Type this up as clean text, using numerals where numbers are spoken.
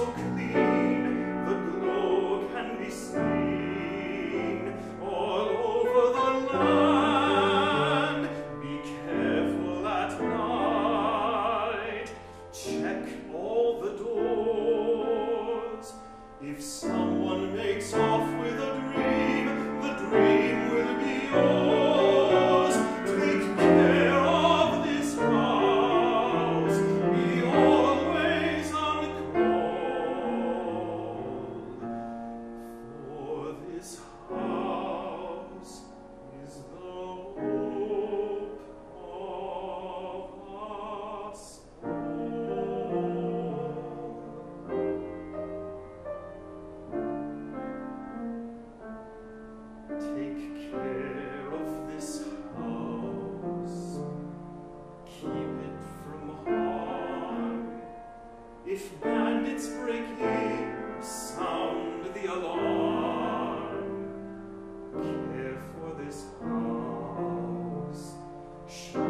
so clean, the glow can be seen all over the land. Be careful at night, check all the doors. If someone makes off with a dream, the dream will be yours. Take care of this house, be always on call. For this house is the hope of us all. Take care of this house, keep it from harm. If bandits break in, sound the alarm. Care for this house,